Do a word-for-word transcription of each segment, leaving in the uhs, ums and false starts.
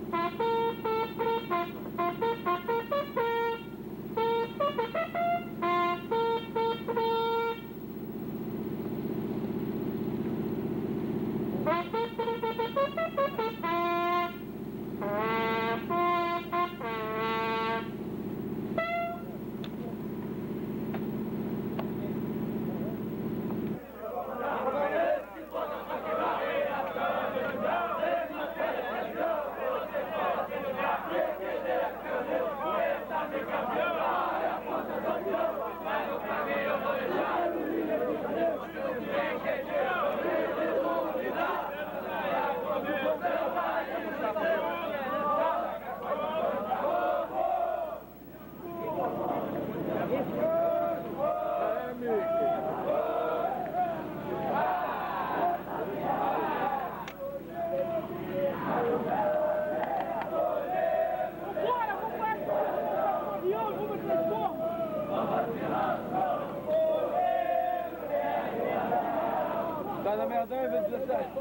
Tá na merdão em vez de dezessete.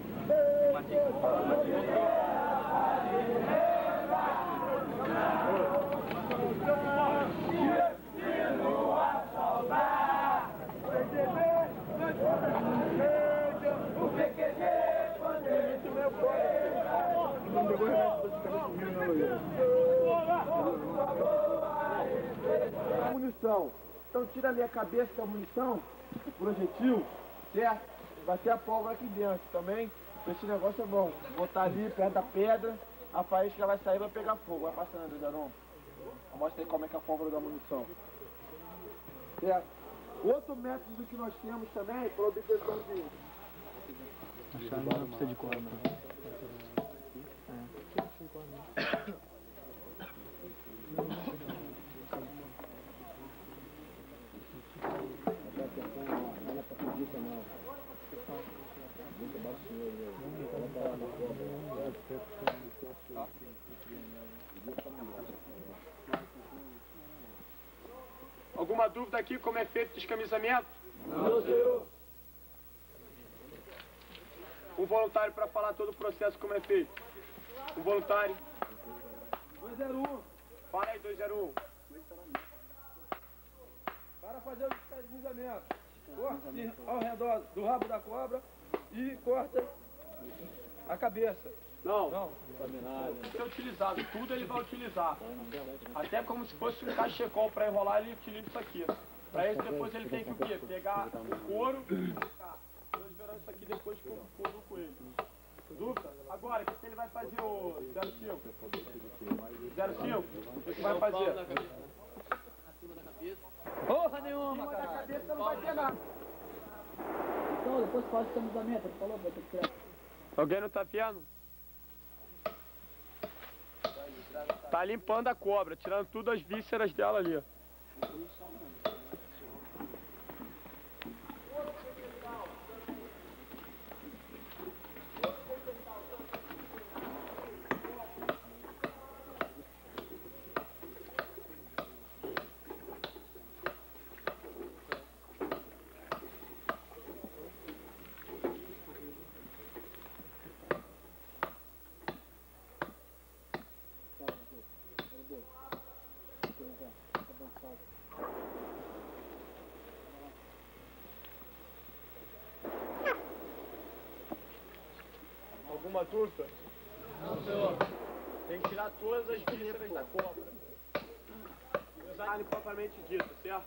A munição. Então tira ali a cabeça da munição, projetil, certo? Vai ter a pólvora aqui dentro também. Esse negócio é bom. Botar ali perto da pedra, a faísca vai sair e vai pegar fogo. Vai passando, Dedaron. Mostra aí como é que é a pólvora da munição. Certo? Outro método que nós temos também para obtenção de... A chave não precisa de cobra. Alguma dúvida aqui como é feito o descamisamento? Não, senhor. Um voluntário para falar todo o processo como é feito. Um voluntário. dois zero um. Fala aí, dois zero um. Para fazer o descamisamento. Corte ao redor do rabo da cobra e corta a cabeça. Não. Não. Isso é utilizado. Tudo ele vai utilizar. Até como se fosse um cachecol para enrolar, ele utiliza isso aqui. Para isso depois ele tem que o quê? Pegar o couro e ficar. Nós veramos isso aqui depois com o couro do coelho. Dúvida? Agora, o que ele vai fazer, o zero cinco? zero cinco? O que vai fazer? Acima da cabeça. Porra nenhuma, Acima da cara. cabeça não vai ter nada. Então, depois faz o descamisamento. Ele falou que vai ter que tirar. Alguém não tá vendo? Tá limpando a cobra, tirando tudo as vísceras dela ali. Alguma dúvida? Não, senhor. Tem que tirar todas as vísceras da cobra. E usar carne propriamente dito, certo?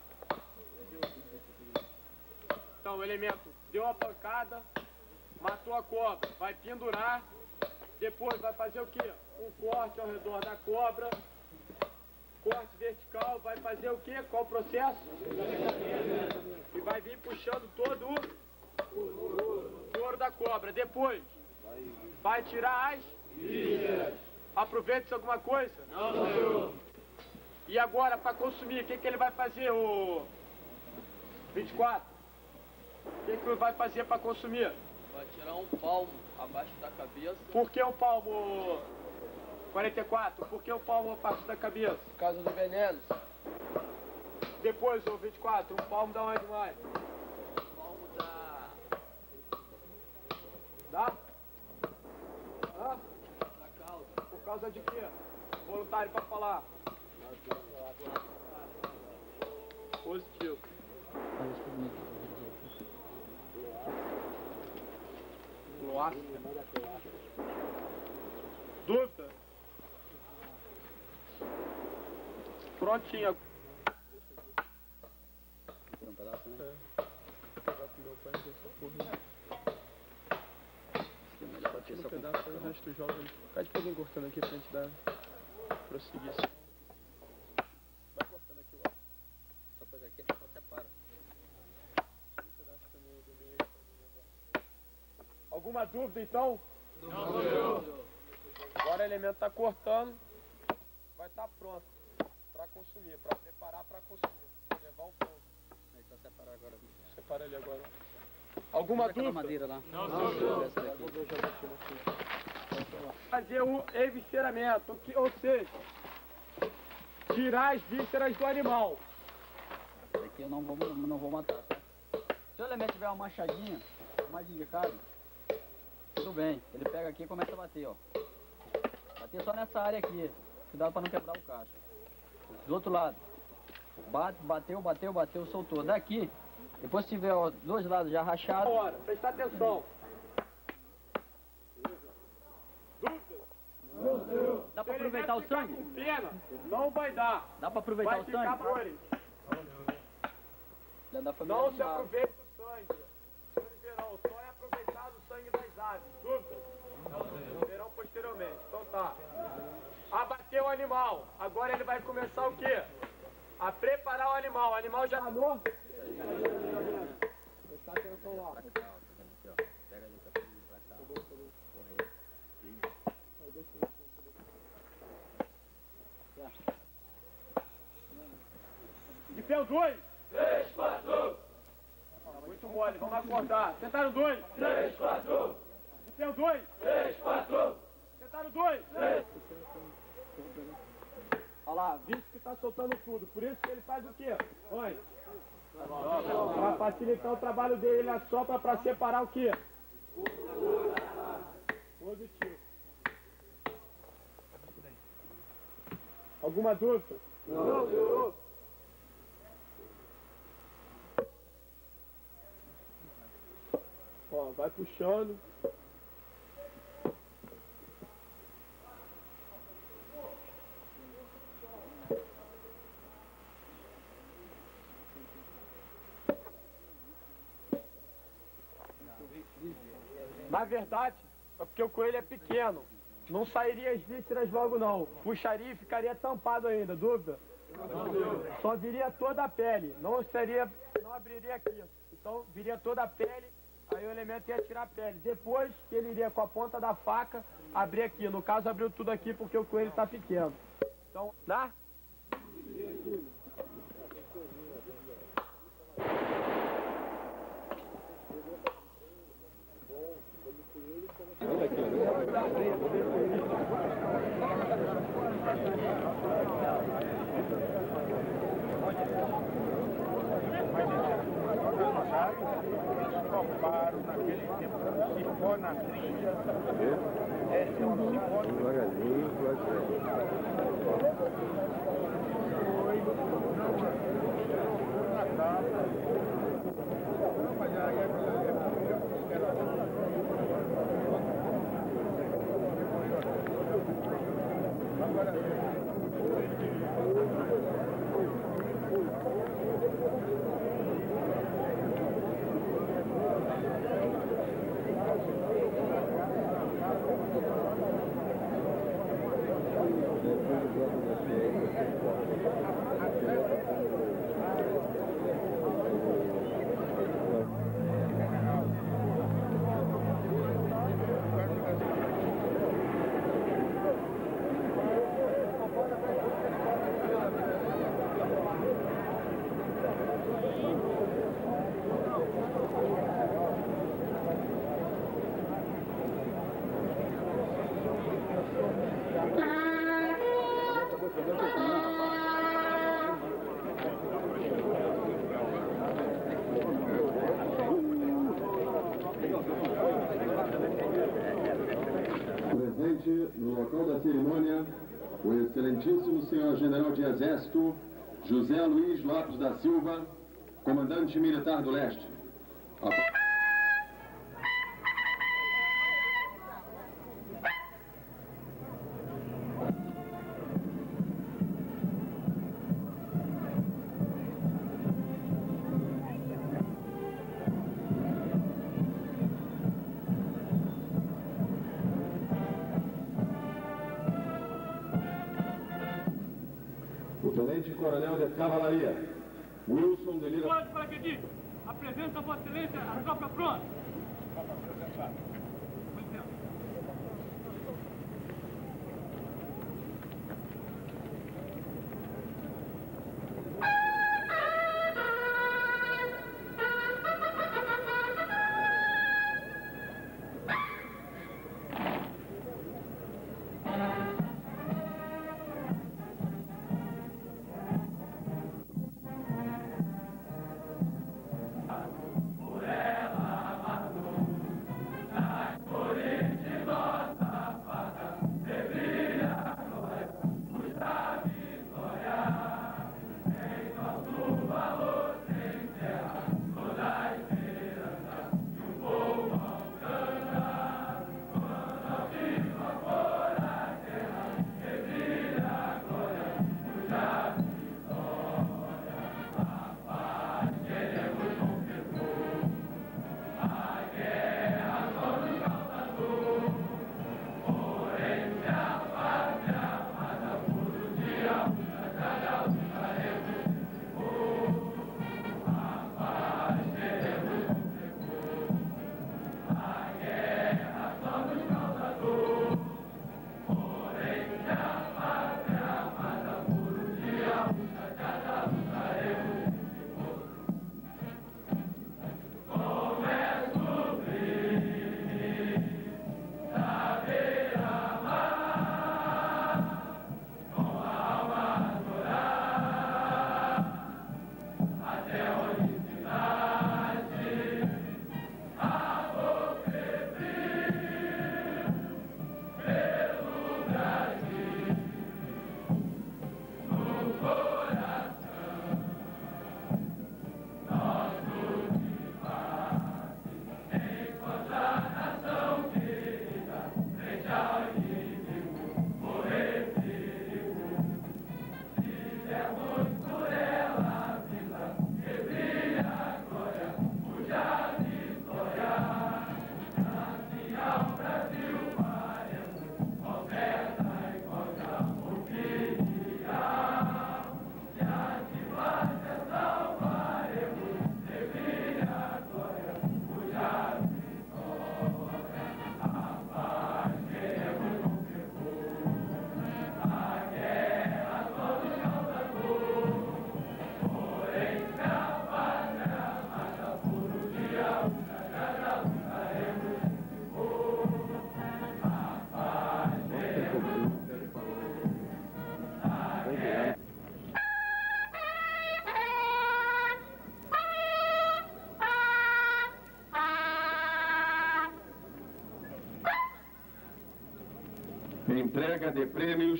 Então, o elemento deu a pancada, matou a cobra, vai pendurar, depois vai fazer o quê? Um corte ao redor da cobra, corte vertical, vai fazer o quê? Qual o processo? E vai vir puxando todo o couro da cobra. Depois, vai tirar as vísceras. Aproveita-se alguma coisa? Não, senhor. E agora, para consumir, o que, que ele vai fazer, o vinte e quatro? O que, que ele vai fazer para consumir? Vai tirar um palmo abaixo da cabeça. Por que o palmo quarenta e quatro? Por que o palmo abaixo da cabeça? Por causa do veneno. Depois, o vinte e quatro, um palmo dá onde mais? O palmo da... Dá? Hã? da cauda. Por causa de quê? Voluntário pra falar. Positivo. Nossa. Dúvida? Prontinho. Um pedaço, né? É. Vou pegar pro meu pai e ver se eu corro. Aqui no pedaço, aí o resto joga ali. Fica depois encurtando aqui pra gente dar prosseguir. Vai cortando aqui o ar. Só coisa aqui, só separa. Um pedaço também do meio aí pra levar. Alguma dúvida então? Não, não. Agora o elemento tá cortando. Vai estar tá pronto pra consumir, pra preparar pra consumir. Pra levar o fogo. Aí só separar agora. Separa ali agora. Alguma dúvida? Madeira lá. Não, não, não. Fazer o evisceramento, que, ou seja, tirar as vísceras do animal. Esse aqui eu não vou, não vou matar, tá? Se o elemento tiver uma machadinha, mais indicado, tudo bem. Ele pega aqui e começa a bater, ó. Bater só nessa área aqui. Cuidado para não quebrar o cacho. Do outro lado. Bate, bateu, bateu, bateu, soltou. Daqui, depois se tiver ó, dois lados já rachados. Agora, prestar atenção. Dá pra aproveitar o sangue? Com pena, não vai dar. Dá pra aproveitar Vai o ficar sangue? por ele. Já dá pra Não ver se a- aproveita o sangue. Senhor Ribeirão, só é aproveitado o sangue das aves. Dúvida? Ribeirão posteriormente. Então tá. Abateu o animal. Agora ele vai começar o quê? A preparar o animal. O animal já... Alô? Prestar atenção lá. Pega ali, tá tudo pra cá. Correto. De pé o dois. Três, quatro. Muito mole, vamos acordar. Tentaram dois. Três, quatro. De pé o dois. Três, quatro. Tentaram dois. Três. Olha lá, visto que tá soltando tudo. Por isso que ele faz o quê? Oi. Para facilitar o trabalho dele, ele assopra para separar o quê? Positivo. Alguma dúvida? Não, não. Ó, vai puxando. Na verdade, é porque o coelho é pequeno. Não sairia as vísceras logo não. Puxaria e ficaria tampado ainda, dúvida? Só viria toda a pele. Não seria, não abriria aqui. Então viria toda a pele, aí o elemento ia tirar a pele. Depois que ele iria com a ponta da faca abrir aqui. No caso abriu tudo aqui porque o coelho está pequeno. Então, dá? Toparam naquele tempo um cipó na trilha. Esse é um cipó Devagarinho, devagarinho. na tábua. Mas aí é Presente. no local da cerimônia, o excelentíssimo senhor general de exército José Luiz Lopes da Silva, comandante militar do leste. A... O tenente-coronel de cavalaria, Wilson de Lira... Pode paraquedista, apresenta a Vossa Excelência a tropa pronta. Tropa apresentada. Entrega de prêmios.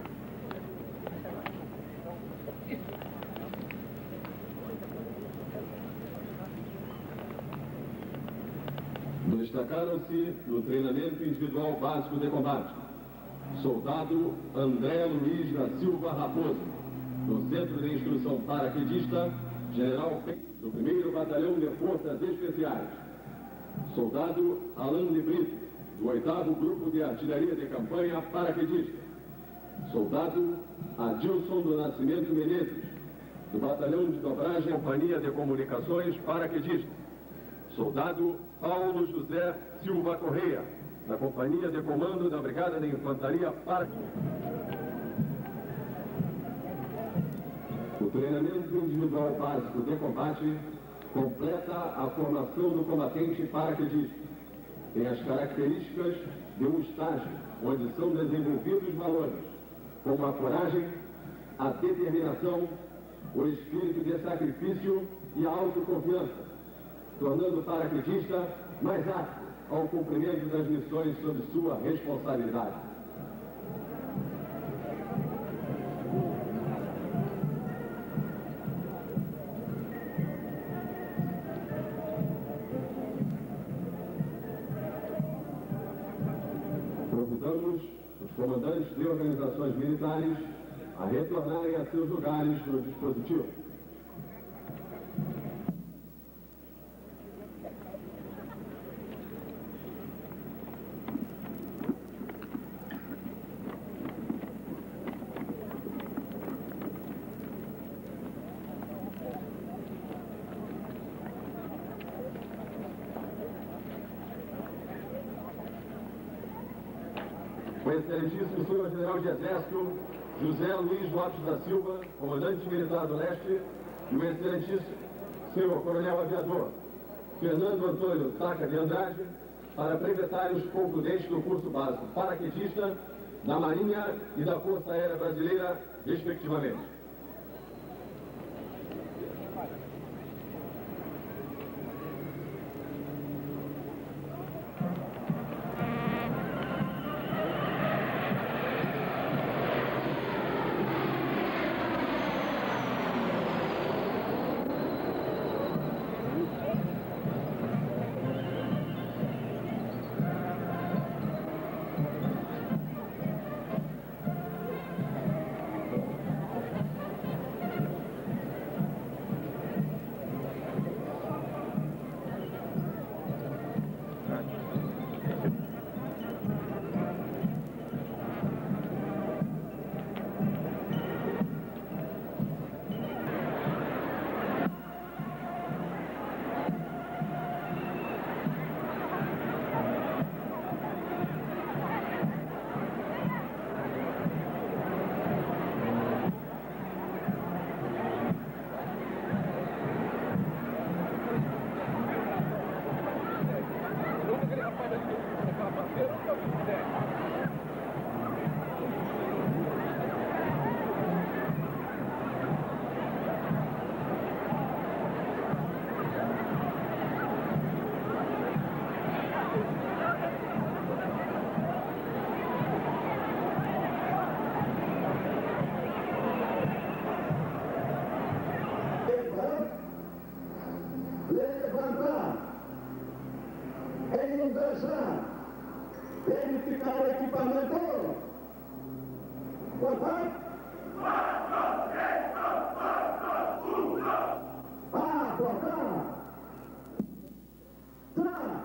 Destacaram-se no treinamento individual básico de combate soldado André Luiz da Silva Raposo, no Centro de Instrução Paraquedista General P, do primeiro Batalhão de Forças Especiais; soldado Alain de Brito, do oitavo Grupo de Artilharia de Campanha Paraquedista; soldado Adilson do Nascimento Menezes, do Batalhão de Dobragem Companhia de Comunicações Paraquedista; soldado Paulo José Silva Correia, da Companhia de Comando da Brigada de Infantaria Paraquedista. O treinamento individual básico de combate completa a formação do combatente paraquedista. Tem as características de um estágio onde são desenvolvidos valores como a coragem, a determinação, o espírito de sacrifício e a autoconfiança, tornando o paraquedista mais apto ao cumprimento das missões sob sua responsabilidade. Convidamos os comandantes de organizações militares a retornarem a seus lugares no dispositivo. O excelentíssimo senhor general de Exército José Luiz Lopes da Silva, comandante militar do Leste, e o excelentíssimo senhor coronel aviador Fernando Antônio Taca de Andrade, para brevetarem os concludentes do curso básico paraquedista da Marinha e da Força Aérea Brasileira, respectivamente. Verificar o equipamento. Botar. Ah, botar. Tá.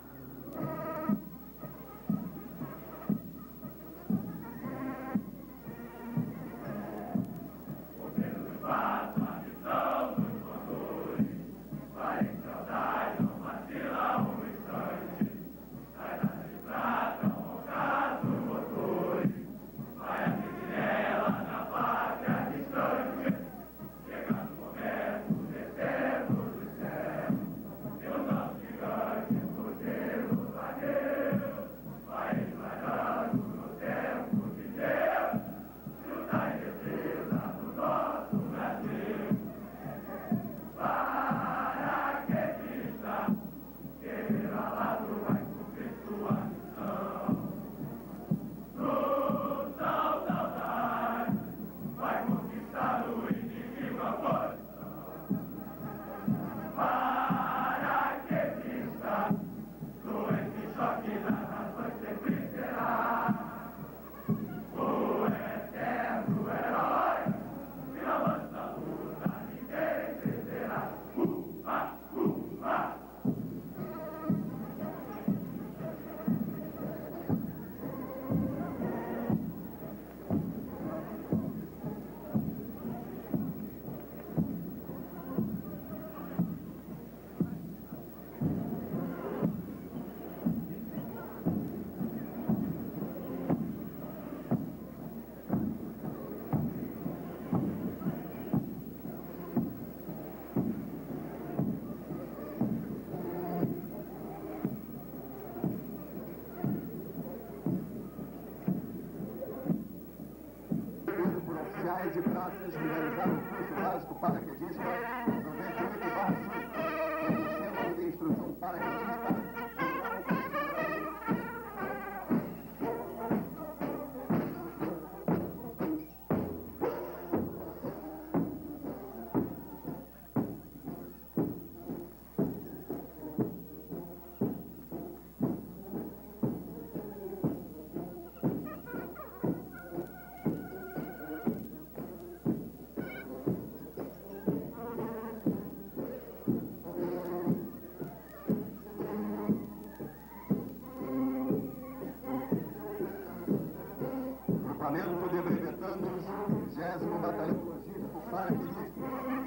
Oficiais e praças que realizaram o curso básico paraquedista noventa e oito barra cinco, no Centro de Instrução Paraquedista. Grupamento de brevetandos, vigésimo Batalhão Logístico Paraquedista.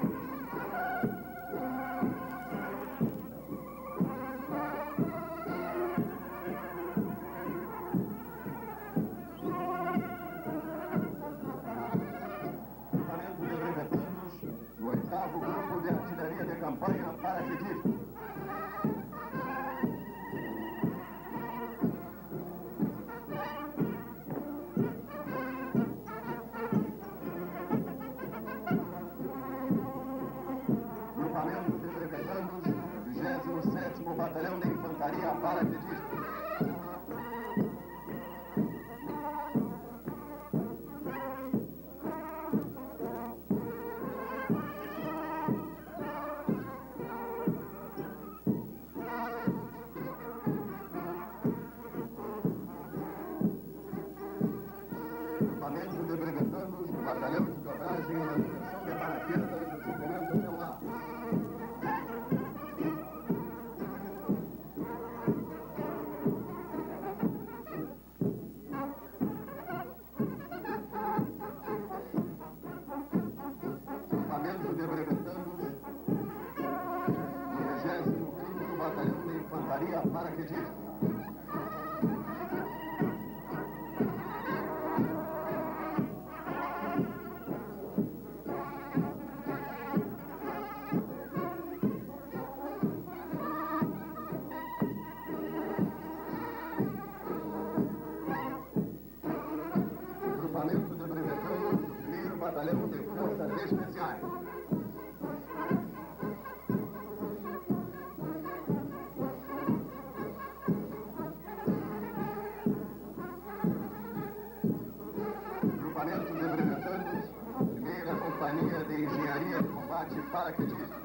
Grupamento de brevetandos, do oitavo Grupo de Artilharia de Campanha Paraquedista. vigésimo sétimo Batalhão de Infantaria Paraquedista. Grupamento de brevetandos, Batalhão de Dobragem e Manutenção de Paraquedas do Suplemento Celular. Grupamento de brevetandos, vigésimo quinto Batalhão de Infantaria Paraquedista. Grupamento de brevetandos do primeiro Batalhão de Forças Especiais. Grupamento de brevetandos, primeira Companhia de Engenharia de Combate Paraquedista.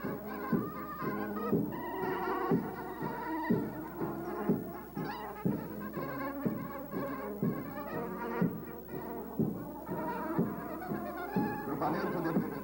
Grupamento de brevetandos,